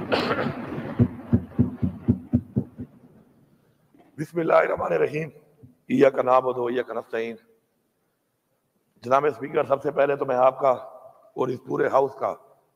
بسم اللہ الرحمن الرحیم، ایاک نعبد و ایاک نستعین۔ جناب اسپیکر، سب سے پہلے تو میں آپ کا اور اس پورے ہاؤس کا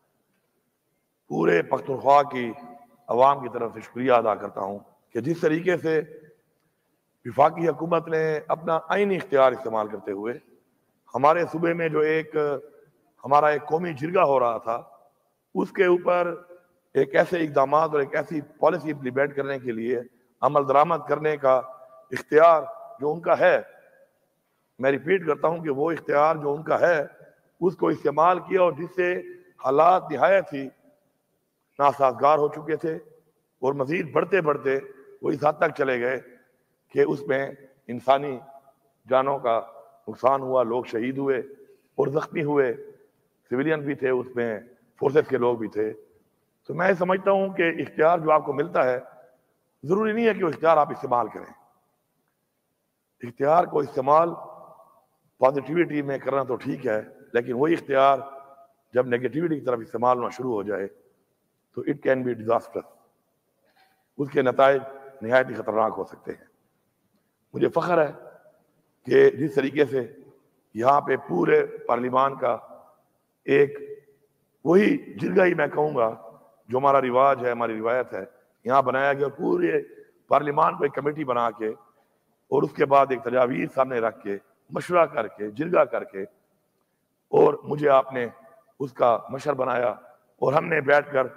پورے پختونخوا کی عوام کی طرف سے شکریہ ادا کرتا ہوں کہ جس طریقے سے وفاقی حکومت نے اپنا آئینی اختیار استعمال کرتے ہوئے ہمارے صوبے میں جو ہمارا ایک قومی جرگہ ہو رہا تھا، اس کے اوپر ایک ایسے اقدامات اور ایک ایسی پالیسی امپلیمنٹ کرنے کے لیے عمل درآمد کرنے کا اختیار جو ان کا ہے، میں ریپیٹ کرتا ہوں کہ وہ اختیار جو ان کا ہے اس کو استعمال کیا، اور جس سے حالات نہایت ہی ناسازگار ہو چکے تھے اور مزید بڑھتے بڑھتے وہ اس حد تک چلے گئے کہ اس میں انسانی جانوں کا نقصان ہوا، لوگ شہید ہوئے اور زخمی ہوئے، سویلین بھی تھے اس میں، فورسز کے لوگ بھی تھے۔ تو میں سمجھتا ہوں کہ اختیار جو آپ کو ملتا ہے، ضروری نہیں ہے کہ وہ اختیار آپ استعمال کریں۔ اختیار کو استعمال پازیٹیوٹی میں کرنا تو ٹھیک ہے، لیکن وہی اختیار جب نیگیٹیوٹی کی طرف استعمال ہونا شروع ہو جائے تو اٹ کین بی ڈیزاسٹر، اس کے نتائج نہایت ہی خطرناک ہو سکتے ہیں۔ مجھے فخر ہے کہ جس طریقے سے یہاں پہ پورے پارلیمان کا ایک وہی جرگہ ہی میں کہوں گا جو ہمارا رواج ہے، ہماری روایت ہے، یہاں بنایا گیا، پورے پارلیمان کو ایک کمیٹی بنا کے اور اس کے بعد ایک تجاویز سامنے رکھ کے مشورہ کر کے جرگہ کر کے، اور مجھے آپ نے اس کا مشر بنایا اور ہم نے بیٹھ کر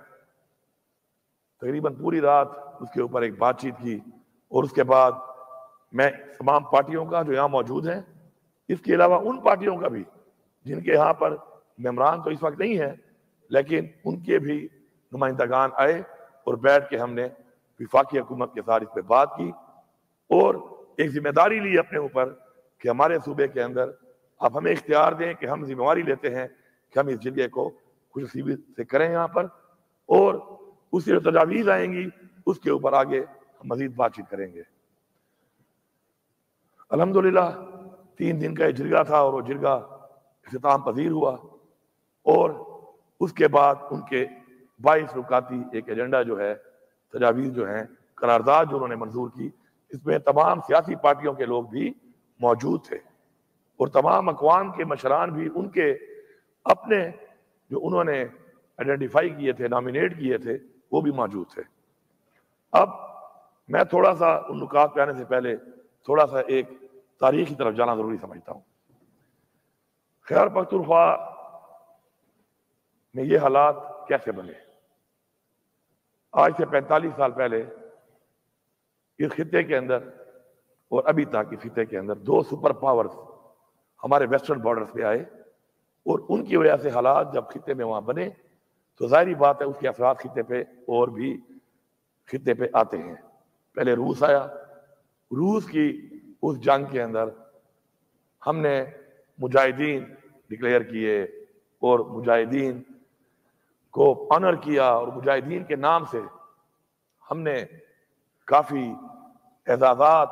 تقریباً پوری رات اس کے اوپر ایک بات چیت کی، اور اس کے بعد میں تمام پارٹیوں کا جو یہاں موجود ہیں، اس کے علاوہ ان پارٹیوں کا بھی جن کے یہاں پر ممبران تو اس وقت نہیں ہیں لیکن ان کے بھی نمائندگان آئے اور بیٹھ کے ہم نے وفاقی حکومت کے ساتھ اس پہ بات کی اور ایک ذمہ داری لی اپنے اوپر کہ ہمارے صوبے کے اندر آپ ہمیں اختیار دیں کہ ہم ذمہ داری لیتے ہیں کہ ہم اس جرگے کو خوش نصیبی سے کریں یہاں پر، اور اس سے جو تجاویز آئیں گی اس کے اوپر آگے ہم مزید بات چیت کریں گے۔ الحمدللہ 3 دن کا یہ جرگہ تھا اور وہ جرگہ اختتام پذیر ہوا، اور اس کے بعد ان کے 22 رکاتی ایک ایجنڈا جو ہے، تجاویز جو ہیں، قرارداد جو انہوں نے منظور کی، اس میں تمام سیاسی پارٹیوں کے لوگ بھی موجود تھے اور تمام اقوام کے مشران بھی ان کے اپنے جو انہوں نے آئیڈینٹیفائی کیے تھے، نامینیٹ کیے تھے، وہ بھی موجود تھے۔ اب میں تھوڑا سا ان نکات پہ آنے سے پہلے تھوڑا سا ایک تاریخ کی طرف جانا ضروری سمجھتا ہوں۔ خیبر پختونخوا میں یہ حالات کیسے بنے؟ آج سے 45 سال پہلے اس خطے کے اندر اور ابھی تک اس خطے کے اندر 2 سپر پاورز ہمارے ویسٹرن بارڈرز پہ آئے، اور ان کی وجہ سے حالات جب خطے میں وہاں بنے تو ظاہری بات ہے اس کے اثرات خطے پہ اور بھی خطے پہ آتے ہیں۔ پہلے روس آیا، روس کی اس جنگ کے اندر ہم نے مجاہدین ڈکلیئر کیے اور مجاہدین کو آنر کیا، اور مجاہدین کے نام سے ہم نے کافی اعزازات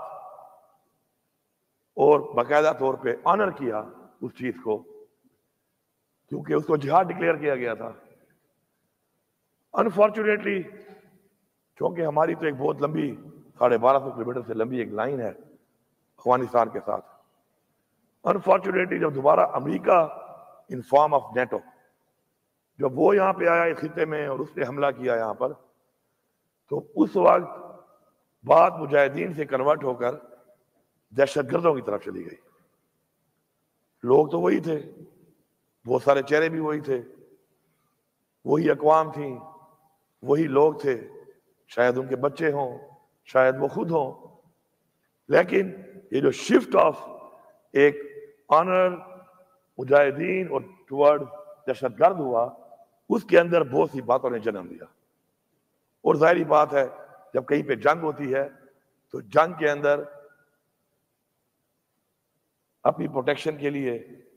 اور باقاعدہ طور پہ آنر کیا اس چیز کو، کیونکہ اس کو جہاد ڈکلیئر کیا گیا تھا۔ انفارچونیٹلی چونکہ ہماری تو ایک بہت لمبی 1250 کلومیٹر سے لمبی ایک لائن ہے افغانستان کے ساتھ، انفارچونیٹلی جب دوبارہ امریکہ ان فارم آف نیٹو جب وہ یہاں پہ آیا اس خطے میں اور اس نے حملہ کیا یہاں پر، تو اس وقت بات مجاہدین سے کنورٹ ہو کر دہشت گردوں کی طرف چلی گئی۔ لوگ تو وہی تھے، بہت سارے چہرے بھی وہی تھے، وہی اقوام تھیں، وہی لوگ تھے، شاید ان کے بچے ہوں، شاید وہ خود ہوں، لیکن یہ جو شفٹ آف ایک آنر مجاہدین اور ٹورڈ دہشت گرد ہوا، اس کے اندر بہت سی باتوں نے جنم دیا۔ اور ظاہری بات ہے جب کہیں پہ جنگ ہوتی ہے تو جنگ کے اندر اپنی پروٹیکشن کے لیے،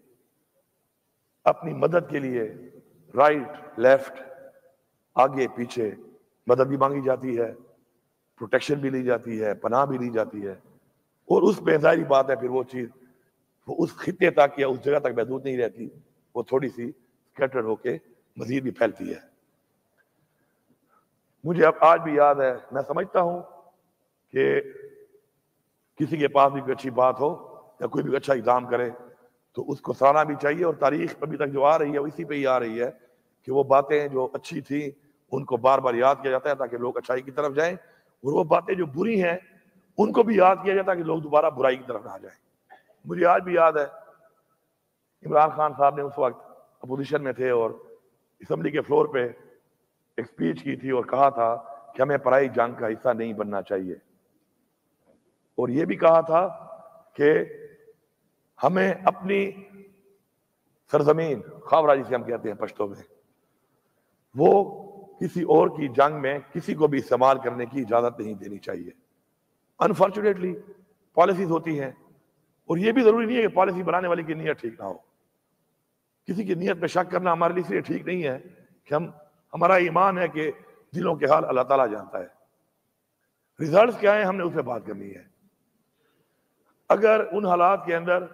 اپنی مدد کے لیے رائٹ لیفٹ آگے پیچھے مدد بھی مانگی جاتی ہے، پروٹیکشن بھی لی جاتی ہے، پناہ بھی لی جاتی ہے، اور اس میں ظاہری بات ہے پھر وہ چیز وہ اس خطے تک یا اس جگہ تک محدود نہیں رہتی، وہ تھوڑی سی اسکیٹرڈ ہو کے مزید بھی پھیلتی ہے۔ مجھے اب آج بھی یاد ہے، میں سمجھتا ہوں کہ کسی کے پاس بھی کوئی اچھی بات ہو یا کوئی بھی اچھا اقدام کرے تو اس کو سراہنا بھی چاہیے، اور تاریخ ابھی تک جو آ رہی ہے وہ اسی پہ ہی آ رہی ہے کہ وہ باتیں جو اچھی تھیں ان کو بار بار یاد کیا جاتا ہے تاکہ لوگ اچھائی کی طرف جائیں، اور وہ باتیں جو بری ہیں ان کو بھی یاد کیا جاتا ہے کہ لوگ دوبارہ برائی کی طرف نہ جائیں۔ مجھے آج بھی یاد ہے عمران خان صاحب نے اس وقت اپوزیشن میں تھے اور اسمبلی کے فلور پہ ایک سپیچ کی تھی اور کہا تھا کہ ہمیں پرائی جنگ کا حصہ نہیں بننا چاہیے، اور یہ بھی کہا تھا کہ ہمیں اپنی سرزمین خاورہ جسے ہم کہتے ہیں پشتو میں، وہ کسی اور کی جنگ میں کسی کو بھی استعمال کرنے کی اجازت نہیں دینی چاہیے۔ انفارچونیٹلی پالیسیز ہوتی ہیں، اور یہ بھی ضروری نہیں ہے کہ پالیسی بنانے والے کی نیت ٹھیک نہ ہو۔ کسی کی نیت پہ شک کرنا ہمارے لیے اس لیے ٹھیک نہیں ہے کہ ہمارا ایمان ہے کہ دلوں کے حال اللہ تعالیٰ جانتا ہے، ریزلٹس کیا ہیں ہم نے اس پہ بات کرنی ہے۔ اگر ان حالات کے اندر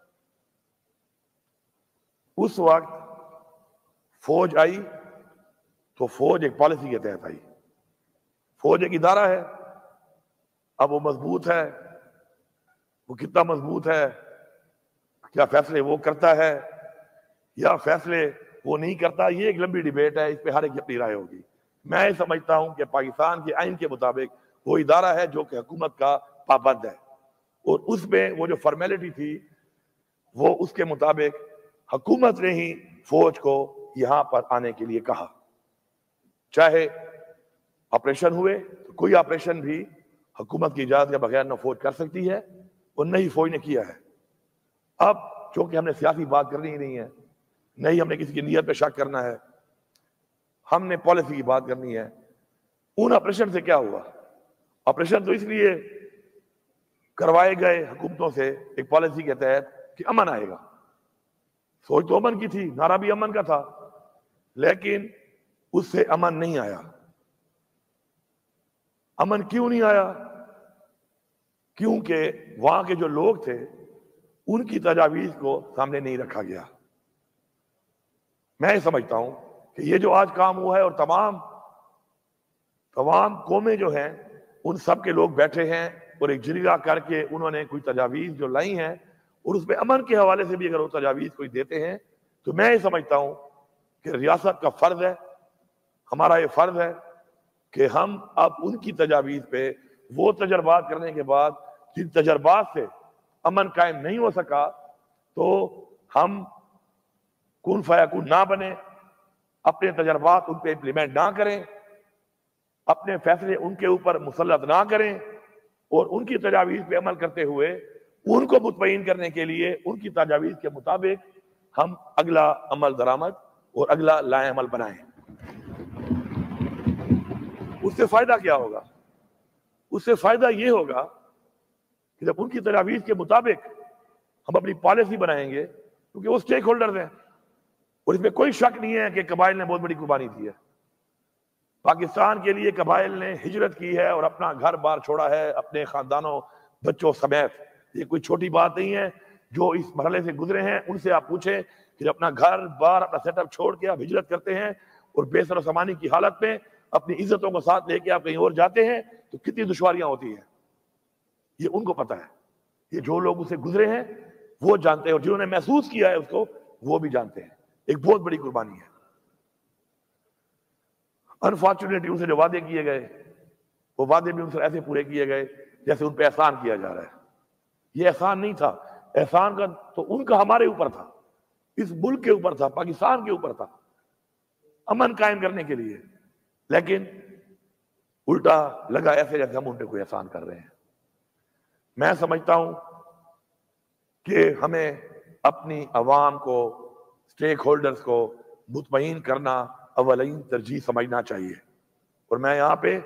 اس وقت فوج آئی تو فوج ایک پالیسی کے تحت آئی، فوج ایک ادارہ ہے، اب وہ مضبوط ہے، وہ کتنا مضبوط ہے، کیا فیصلے وہ کرتا ہے یا فیصلے وہ نہیں کرتا، یہ ایک لمبی ڈیبیٹ ہے، اس پہ ہر ایک کی اپنی رائے ہوگی۔ میں سمجھتا ہوں کہ پاکستان کے آئین کے مطابق وہ ادارہ ہے جو کہ حکومت کا پابند ہے، اور اس میں وہ جو فارمیلٹی تھی وہ اس کے مطابق حکومت نے ہی فوج کو یہاں پر آنے کے لیے کہا، چاہے آپریشن ہوئے تو کوئی آپریشن بھی حکومت کی اجازت کے بغیر نہ فوج کر سکتی ہے اور نہ ہی فوج نے کیا ہے۔ اب چونکہ ہم نے سیاسی بات کرنی ہی نہیں ہے، نہ ہی ہم نے کسی کی نیت پہ شک کرنا ہے، ہم نے پالیسی کی بات کرنی ہے۔ ان آپریشن سے کیا ہوا؟ آپریشن تو اس لیے کروائے گئے حکومتوں سے ایک پالیسی کے تحت کہ امن آئے گا، سوچ تو امن کی تھی، نعرہ بھی امن کا تھا، لیکن اس سے امن نہیں آیا۔ امن کیوں نہیں آیا؟ کیونکہ وہاں کے جو لوگ تھے ان کی تجاویز کو سامنے نہیں رکھا گیا۔ میں یہ سمجھتا ہوں کہ یہ جو آج کام ہوا ہے اور تمام قومیں جو ہیں ان سب کے لوگ بیٹھے ہیں اور ایک جرگہ کر کے انہوں نے کوئی تجاویز جو لائی ہیں، اور اس میں امن کے حوالے سے بھی اگر وہ تجاویز کوئی دیتے ہیں تو میں یہ سمجھتا ہوں کہ ریاست کا فرض ہے، ہمارا یہ فرض ہے کہ ہم اب ان کی تجاویز پہ وہ تجربات کرنے کے بعد جن تجربات سے امن قائم نہیں ہو سکا تو ہم کن فیکون نہ بنے، اپنے تجربات ان پہ امپلیمنٹ نہ کریں، اپنے فیصلے ان کے اوپر مسلط نہ کریں، اور ان کی تجاویز پہ عمل کرتے ہوئے ان کو مطمئن کرنے کے لیے ان کی تجاویز کے مطابق ہم اگلا عمل درآمد اور اگلا لائے عمل بنائیں۔ اس سے فائدہ کیا ہوگا؟ اس سے فائدہ یہ ہوگا کہ جب ان کی تجاویز کے مطابق ہم اپنی پالیسی بنائیں گے، کیونکہ وہ سٹیک ہولڈرز ہیں، اور اس میں کوئی شک نہیں ہے کہ قبائل نے بہت بڑی قربانی دی ہے۔ پاکستان کے لیے قبائل نے ہجرت کی ہے اور اپنا گھر بار چھوڑا ہے اپنے خاندانوں بچوں سمیت، یہ کوئی چھوٹی بات نہیں ہے۔ جو اس مرحلے سے گزرے ہیں ان سے آپ پوچھیں کہ اپنا گھر بار اپنا سیٹ اپ چھوڑ کے آپ ہجرت کرتے ہیں اور بے سر و سامانی کی حالت میں اپنی عزتوں کو ساتھ لے کے آپ کہیں اور جاتے ہیں تو کتنی دشواریاں ہوتی ہیں، یہ ان کو پتہ ہے۔ یہ جو لوگ اسے گزرے ہیں وہ جانتے ہیں، اور جنہوں نے محسوس کیا ہے اس کو وہ بھی جانتے ہیں، ایک بہت بڑی قربانی ہے۔ انفارچونیٹلی ان سے جو وعدے کیے گئے وہ وعدے بھی ان سے ایسے پورے کیے گئے جیسے ان پہ احسان کیا جا رہا ہے۔ یہ احسان نہیں تھا، احسان کا تو ان کا ہمارے اوپر تھا، اس ملک کے اوپر تھا، پاکستان کے اوپر تھا، امن قائم کرنے کے لیے، لیکن الٹا لگا ایسے جیسے ہم ان پہ کوئی احسان کر رہے ہیں۔ میں سمجھتا ہوں کہ ہمیں اپنی عوام کو، سٹیک ہولڈرز کو مطمئن کرنا اولین ترجیح سمجھنا چاہیے، اور میں یہاں پہ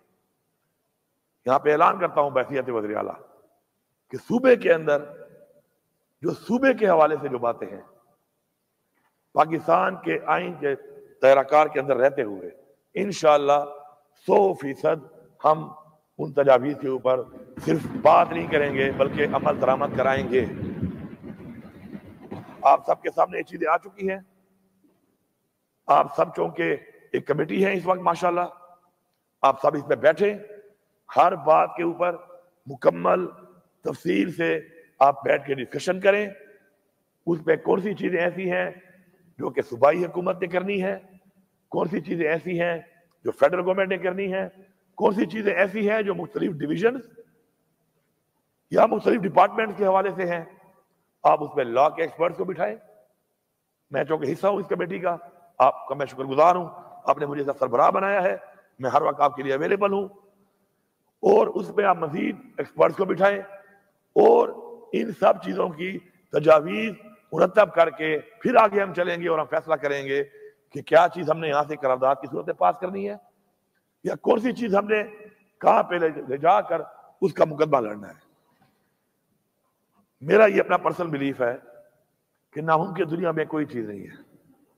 اعلان کرتا ہوں بحیثیت وزیر اعلیٰ کہ صوبے کے اندر جو صوبے کے حوالے سے جو باتیں ہیں پاکستان کے آئین کے دائرہ کار کے اندر رہتے ہوئے انشاءاللہ 100% ہم ان تجاویز کے اوپر صرف بات نہیں کریں گے بلکہ عمل درآمد کرائیں گے۔ آپ سب کے سامنے یہ چیزیں آ چکی ہیں، آپ سب چونکہ ایک کمیٹی ہے اس وقت ماشاءاللہ، آپ سب اس پہ بیٹھیں، ہر بات کے اوپر مکمل تفصیل سے آپ بیٹھ کے ڈسکشن کریں، اس پہ کون سی چیزیں ایسی ہیں جو کہ صوبائی حکومت نے کرنی ہے، کون سی چیزیں ایسی ہیں جو فیڈرل گورنمنٹ نے کرنی ہے، کون سی چیزیں ایسی ہیں جو مختلف ڈویژنز یا مختلف ڈپارٹمنٹ کے حوالے سے ہیں۔ آپ اس میں لا کے ایکسپرٹس کو بٹھائیں۔ میں چونکہ حصہ ہوں اس کمیٹی کا، آپ کا میں شکر گزار ہوں، آپ نے مجھے سربراہ بنایا ہے، میں ہر وقت آپ کے لیے اویلیبل ہوں، اور اس میں آپ مزید ایکسپرٹس کو بٹھائیں اور ان سب چیزوں کی تجاویز مرتب کر کے پھر آگے ہم چلیں گے اور ہم فیصلہ کریں گے کہ کیا چیز ہم نے یہاں سے قرارداد کی صورت میں پاس کرنی ہے، یا کون سی چیز ہم نے کہاں پہ لے جا کر اس کا مقدمہ لڑنا ہے۔ میرا یہ اپنا پرسنل بلیف ہے کہ ناممکن دنیا میں کوئی چیز نہیں ہے،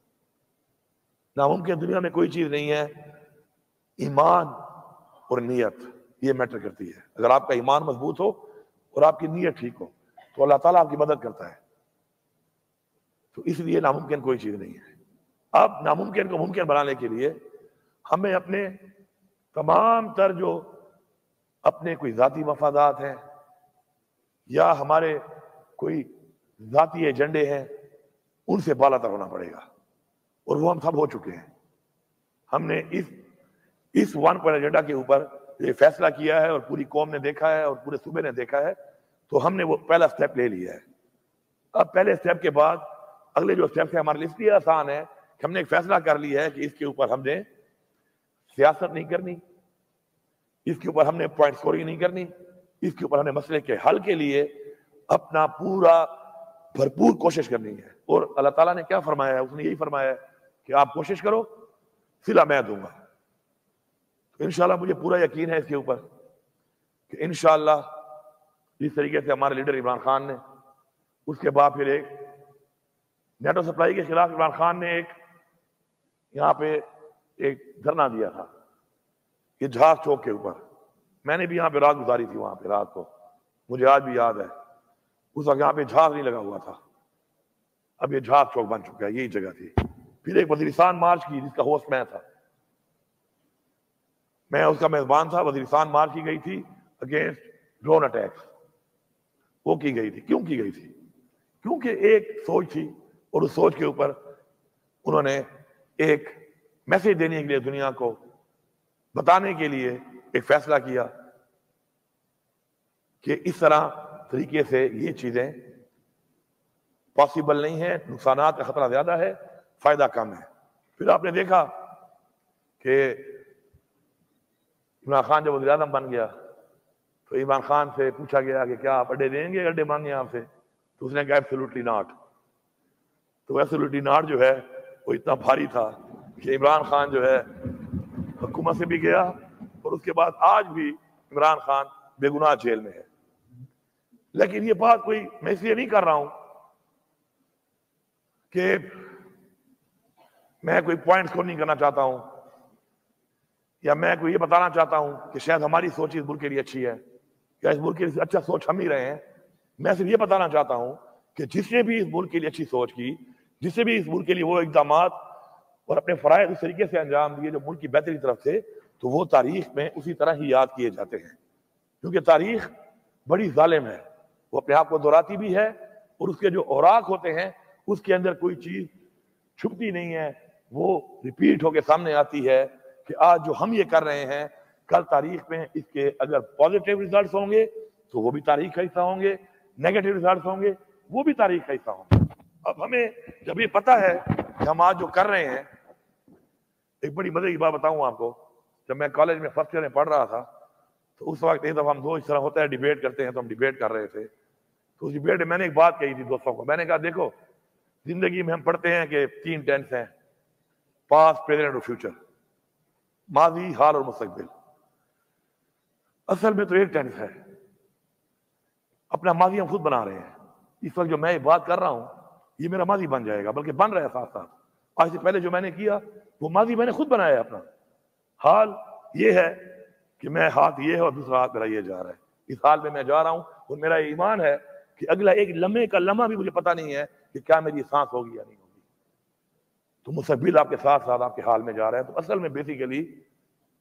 ناممکن دنیا میں کوئی چیز نہیں ہے، ایمان اور نیت یہ میٹر کرتی ہے۔ اگر آپ کا ایمان مضبوط ہو اور آپ کی نیت ٹھیک ہو تو اللہ تعالیٰ آپ کی مدد کرتا ہے، تو اس لیے ناممکن کوئی چیز نہیں ہے۔ اب ناممکن کو ممکن بنانے کے لیے ہمیں اپنے تمام تر جو اپنے کوئی ذاتی مفادات ہیں یا ہمارے کوئی ذاتی ایجنڈے ہیں ان سے بالا تر ہونا پڑے گا، اور وہ ہم سب ہو چکے ہیں۔ ہم نے اس ون پوائنٹ ایجنڈا کے اوپر یہ فیصلہ کیا ہے اور پوری قوم نے دیکھا ہے اور پورے صوبے نے دیکھا ہے، تو ہم نے وہ پہلا سٹیپ لے لیا ہے۔ اب پہلے سٹیپ کے بعد اگلے جو سٹیپ ہے ہمارے لیے اس لیے آسان ہے کہ ہم نے ایک فیصلہ کر لیا ہے کہ اس کے اوپر ہم نے سیاست نہیں کرنی، اس کے اوپر ہم نے پوائنٹ سکورنگ نہیں کرنی، اس کے اوپر ہم نے مسئلے کے حل کے لیے اپنا پورا بھرپور کوشش کرنی ہے۔ اور اللہ تعالیٰ نے کیا فرمایا ہے؟ اس نے یہی فرمایا ہے کہ آپ کوشش کرو، صلہ میں دوں گا۔ تو انشاءاللہ مجھے پورا یقین ہے اس کے اوپر کہ انشاءاللہ جس طریقے سے ہمارے لیڈر عمران خان نے، اس کے بعد پھر ایک نیٹو سپلائی کے خلاف عمران خان نے ایک یہاں پہ ایک دھرنا دیا تھا یہ جہاز چوک کے اوپر، میں نے بھی یہاں پہ رات گزاری تھی، وہاں پہ رات کو مجھے آج بھی یاد ہے۔ اس وقت یہاں پہ جہاز نہیں لگا ہوا تھا، اب یہ جہاز چوک بن چکا ہے، یہی جگہ تھی۔ پھر ایک وزیرستان مارچ کی جس کا ہوسٹ میں تھا، میں اس کا میزبان تھا۔ وزیرستان مارچ کی گئی تھی اگینسٹ ڈرون اٹیکس، وہ کی گئی تھی۔ کیوں کی گئی تھی؟ کیونکہ ایک سوچ تھی، اور اس سوچ کے اوپر انہوں نے ایک میسج دینے کے لیے، دنیا کو بتانے کے لیے ایک فیصلہ کیا کہ اس طرح طریقے سے یہ چیزیں پاسبل نہیں ہیں، نقصانات کا خطرہ زیادہ ہے، فائدہ کم ہے۔ پھر آپ نے دیکھا کہ عمران خان جب وزیر اعظم بن گیا تو عمران خان سے پوچھا گیا کہ کیا آپ اڈے دیں گے، اڈے مانگے آپ سے؟ تو اس نے کہا ایبسولوٹلی ناٹ۔ تو ایبسولوٹلی ناٹ جو ہے وہ اتنا بھاری تھا کہ عمران خان جو ہے حکومت سے بھی گیا، اور اس کے بعد آج بھی عمران خان بے گناہ جیل میں ہے۔ لیکن یہ بات کوئی میں اس لیے نہیں کر رہا ہوں کہ میں کوئی پوائنٹ سکور نہیں کرنا چاہتا ہوں، یا میں کوئی یہ بتانا چاہتا ہوں کہ شاید ہماری سوچ اس ملک کے لیے اچھی ہے، یا اس ملک کے لیے اچھا سوچ ہم ہی رہے ہیں۔ میں صرف یہ بتانا چاہتا ہوں کہ جس نے بھی اس ملک کے لیے اچھی سوچ کی، جس نے بھی اس ملک کے لیے وہ اقدامات اور اپنے فرائض اس طریقے سے انجام دیے جو ملک کی بہتری کی طرف سے، تو وہ تاریخ میں اسی طرح ہی یاد کیے جاتے ہیں، کیونکہ تاریخ بڑی ظالم ہے، وہ اپنے آپ کو دہراتی بھی ہے، اور اس کے جو اوراق ہوتے ہیں اس کے اندر کوئی چیز چھپتی نہیں ہے، وہ ریپیٹ ہو کے سامنے آتی ہے کہ آج جو ہم یہ کر رہے ہیں کل تاریخ میں اس کے اگر پازیٹیو ریزلٹس ہوں گے تو وہ بھی تاریخ کا حصہ ہوں گے، نیگیٹو ریزلٹس ہوں گے وہ بھی تاریخ کا حصہ ہوں گے۔ اب ہمیں جب یہ پتہ ہے کہ ہم آج جو کر رہے ہیں، ایک بڑی مزے کی بات بتاؤں آپ کو، جب میں کالج میں فرسٹ ایئر میں پڑھ رہا تھا تو اس وقت ایک دفعہ ہم دو اس طرح ہوتا ہے ڈیبیٹ کرتے ہیں، تو ہم ڈیبیٹ کر رہے تھے، تو اس ڈیبیٹ میں میں نے ایک بات کہی تھی دوستوں کو، میں نے کہا دیکھو زندگی میں ہم پڑھتے ہیں کہ 3 ٹینس ہیں، پاسٹ، پریزنٹ اور فیوچر، ماضی، حال اور مستقبل۔ اصل میں تو ایک ٹینس ہے، اپنا ماضی ہم خود بنا رہے ہیں۔ اس وقت جو میں یہ بات کر رہا ہوں یہ میرا ماضی بن جائے گا، بلکہ بن رہا ہے ساتھ ساتھ۔ آج سے پہلے جو میں نے کیا وہ ماضی میں نے خود بنایا ہے اپنا۔ حال یہ ہے کہ میں ہاتھ یہ ہے اور دوسرا ہاتھ میرا یہ جا رہا ہے، اس حال میں میں جا رہا ہوں، اور میرا ایمان ہے کہ اگلا ایک لمحے کا لمحہ بھی مجھے پتہ نہیں ہے کہ کیا میری سانس ہوگی یا نہیں ہوگی۔ تو مستقبل آپ کے ساتھ ساتھ آپ کے حال میں جا رہا ہے۔ تو اصل میں بیسیکلی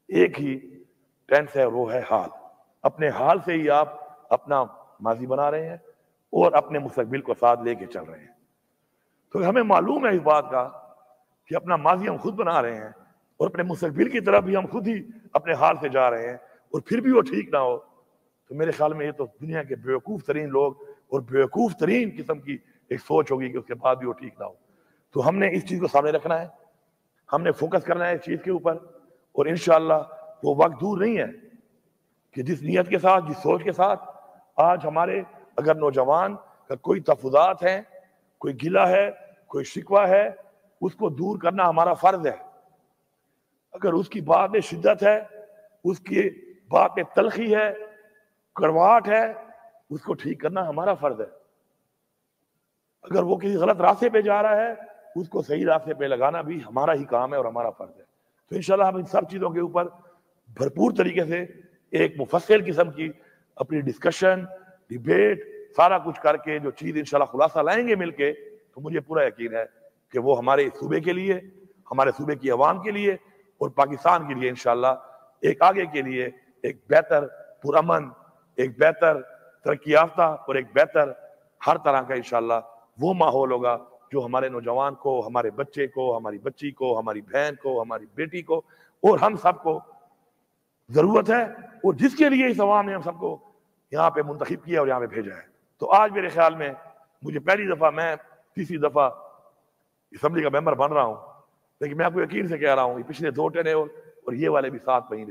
ایک ہی ٹینس ہے اور وہ ہے حال. اپنے حال سے ہی آپ اپنا ماضی بنا رہے ہیں اور اپنے مستقبل کو ساتھ لے کے چل رہے ہیں. تو ہمیں معلوم ہے اس بات کا کہ اپنا ماضی ہم خود بنا رہے ہیں اور اپنے مستقبل کی طرف بھی ہم خود ہی اپنے حال سے جا رہے ہیں, اور پھر بھی وہ ٹھیک نہ ہو تو میرے خیال میں یہ تو دنیا کے بیوقوف ترین لوگ اور بیوقوف ترین قسم کی ایک سوچ ہوگی کہ اس کے بعد بھی وہ ٹھیک نہ ہو. تو ہم نے اس چیز کو سامنے رکھنا ہے, ہم نے فوکس کرنا ہے اس چیز کے اوپر, اور انشاءاللہ وہ وقت دور نہیں ہے کہ جس نیت کے ساتھ, جس سوچ کے ساتھ آج ہمارے اگر نوجوان کا کوئی تفضات ہیں, کوئی گلہ ہے, کوئی شکوہ ہے, اس کو دور کرنا ہمارا فرض ہے. اگر اس کی بات میں شدت ہے, اس کی بات میں تلخی ہے, کڑواہٹ ہے, اس کو ٹھیک کرنا ہمارا فرض ہے. اگر وہ کسی غلط راستے پہ جا رہا ہے, اس کو صحیح راستے پہ لگانا بھی ہمارا ہی کام ہے اور ہمارا فرض ہے. تو انشاءاللہ ہم ان سب چیزوں کے اوپر بھرپور طریقے سے ایک مفصل قسم کی اپنی ڈسکشن, ڈیبیٹ, سارا کچھ کر کے جو چیز انشاءاللہ خلاصہ لائیں گے مل کے, تو مجھے پورا یقین ہے کہ وہ ہمارے صوبے کے لیے, ہمارے صوبے کی عوام کے لیے اور پاکستان کے لیے انشاءاللہ ایک آگے کے لیے ایک بہتر پرامن, ایک بہتر ترقی یافتہ اور ایک بہتر ہر طرح کا انشاءاللہ وہ ماحول ہوگا جو ہمارے نوجوان کو, ہمارے بچے کو, ہماری بچی کو, ہماری بہن کو, ہماری بیٹی کو اور ہم سب کو ضرورت ہے, اور جس کے لیے اس عوام نے ہم سب کو یہاں پہ منتخب کیا اور یہاں پہ بھیجا ہے. تو آج میرے خیال میں مجھے پہلی دفعہ, میں تیسری دفعہ اسمبلی کا ممبر بن رہا ہوں, لیکن میں آپ کو یقین سے کہہ رہا ہوں, یہ پچھلے 2 ٹینے اور یہ والے بھی 7 مہینے,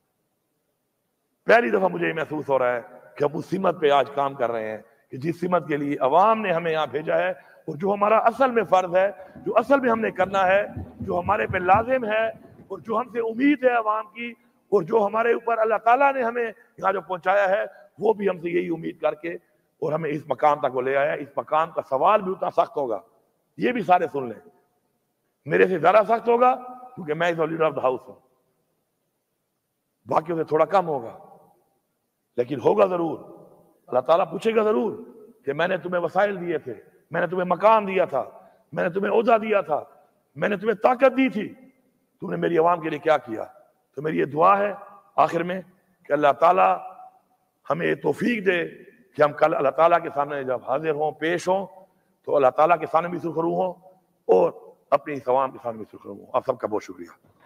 پہلی دفعہ مجھے یہ محسوس ہو رہا ہے کہ ہم اس سمت پہ آج کام کر رہے ہیں کہ جس سمت کے لیے عوام نے ہمیں یہاں بھیجا ہے, اور جو ہمارا اصل میں فرض ہے, جو اصل میں ہم نے کرنا ہے, جو ہمارے پہ لازم ہے, اور جو ہم سے امید ہے عوام کی, اور جو ہمارے اوپر اللہ تعالیٰ نے ہمیں یہاں جو پہنچایا ہے, وہ بھی ہم سے یہی امید کر کے اور ہمیں اس مقام تک وہ لے آیا. اس مقام کا سوال بھی اتنا سخت ہوگا, یہ بھی سارے سن لیں, میرے سے زیادہ سخت ہوگا کیونکہ میں اس لیڈر آف دا ہاؤس ہوں, باقیوں سے تھوڑا کم ہوگا, لیکن ہوگا ضرور. اللہ تعالیٰ پوچھے گا ضرور کہ میں نے تمہیں وسائل دیے تھے, میں نے تمہیں مقام دیا تھا, میں نے تمہیں عہدہ دیا تھا, میں نے تمہیں طاقت دی تھی, تم نے میری عوام کے لیے کیا کیا؟ تو میری یہ دعا ہے آخر میں کہ اللہ تعالیٰ ہمیں یہ توفیق دے کہ ہم کل اللہ تعالیٰ کے سامنے جب حاضر ہوں, پیش ہوں, تو اللہ تعالیٰ کے سامنے بھی سرخرو ہوں اور اپنی عوام کے سامنے بھی سرخرو ہوں. آپ سب کا بہت شکریہ.